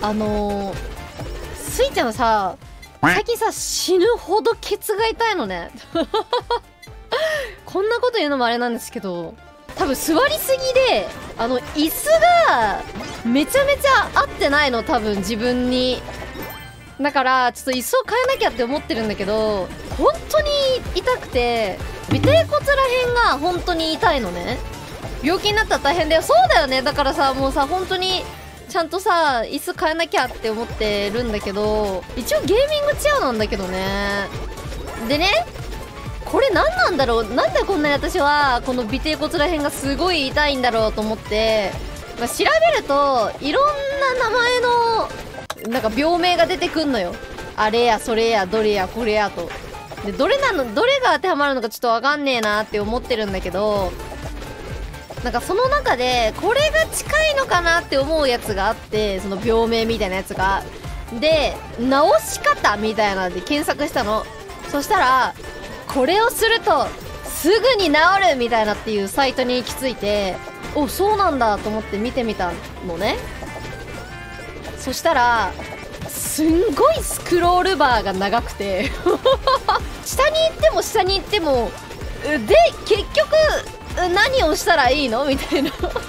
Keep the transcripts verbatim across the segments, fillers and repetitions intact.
あのー、スイちゃんさ、最近さ、死ぬほどケツが痛いのね。こんなこと言うのもあれなんですけど、多分座りすぎで、あの、椅子が、めちゃめちゃ合ってないの、多分自分に。だから、ちょっと椅子を変えなきゃって思ってるんだけど、本当に痛くて、尾てい骨らへんが本当に痛いのね。病気になったら大変だよ。そうだよね。だからさ、もうさ、本当に、ちゃんとさ、椅子変えなきゃって思ってるんだけど、一応ゲーミングチェアなんだけどね。でね、これ何なんだろう、なんでこんなに私はこの尾てい骨らへんがすごい痛いんだろうと思って、まあ、調べるといろんな名前のなんか病名が出てくんのよ。あれやそれやどれやこれやと。でどれなの、どれが当てはまるのかちょっとわかんねえなって思ってるんだけど、なんかその中でこれが近いのかなって思うやつがあって、その病名みたいなやつがで、治し方みたいなので検索したの。そしたらこれをするとすぐに治るみたいなっていうサイトに行き着いて、お、そうなんだと思って見てみたのね。そしたらすんごいスクロールバーが長くて下に行っても下に行ってもで、結局何をしたらいいのみたいな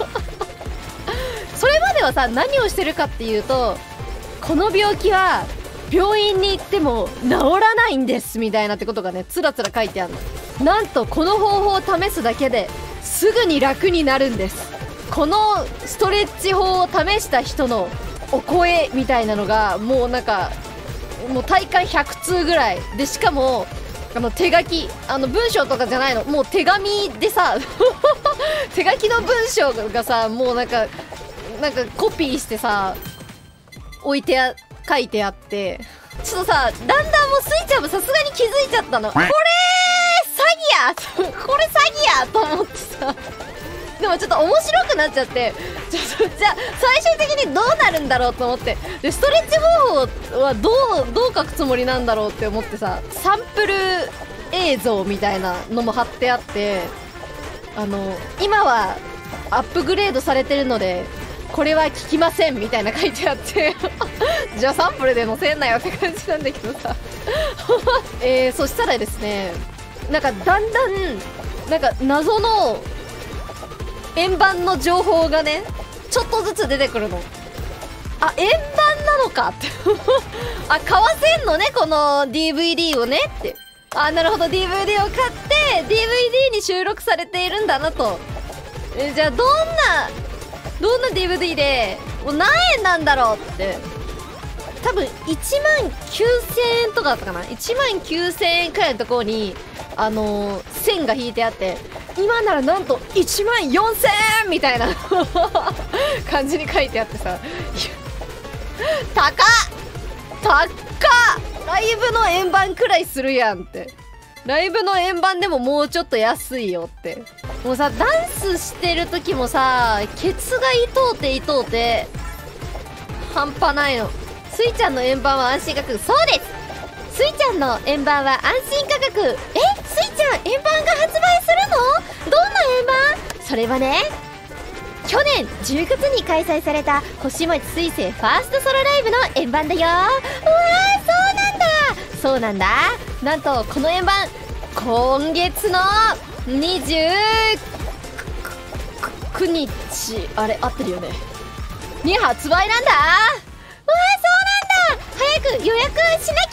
それまではさ、何をしてるかっていうと、この病気は病院に行っても治らないんですみたいなってことがね、つらつら書いてあるの。なんとこの方法を試すだけですぐに楽になるんです。このストレッチ法を試した人のお声みたいなのがもうなんかもう体感ひゃくつうぐらいで、しかもあの手書き、あの文章とかじゃないの、もう手紙でさ手書きの文章がさ、もうなんかなんかコピーしてさ置いてあ書いてあって、ちょっとさ、だんだんもうスイちゃんもさすがに気づいちゃったの。これ詐欺やこれ詐欺やと思ってさ、でもちょっと面白くなっちゃって、ちょっとじゃあ最終的にどうなるんだろうと思って、でストレッチ方法はどうどう書くつもりなんだろうって思ってさ、サンプル映像みたいなのも貼ってあって、あの今はアップグレードされてるのでこれは効きませんみたいな書いてあってじゃあサンプルで載せんなよって感じなんだけどさえー、そしたらですね、なんかだんだんなんか謎の円盤の情報がねちょっとずつ出てくるの。あ、円盤なのかってあ、買わせんのねこの ディーブイディー をねって。あ、なるほど、 ディーブイディー を買って ディーブイディー に収録されているんだなと。えじゃあどんなどんな ディーブイディー でもう何円なんだろうって。多分いちまんきゅうせんえんとかだったかな。いちまんきゅうせんえんくらいのところにあのー、線が引いてあって、今ならなんといちまんよんせんえんみたいな感じに書いてあってさ、高っ高っライブの円盤くらいするやんって。ライブの円盤でももうちょっと安いよって。もうさ、ダンスしてる時もさ、ケツが痛うて痛うて半端ないの。スイちゃんの円盤は安心価格。そうです、スイちゃんの円盤は安心価格。え、スイちゃん円盤が発売するの？どんな円盤？それはね、去年じゅうがつに開催された星町彗星ファーストソロライブの円盤だよ。うわー、そうなんだそうなんだ。なんとこの円盤今月のにじゅうくにち、あれ合ってるよね、に発売なんだ。わー、そうなんだ、早く予約しな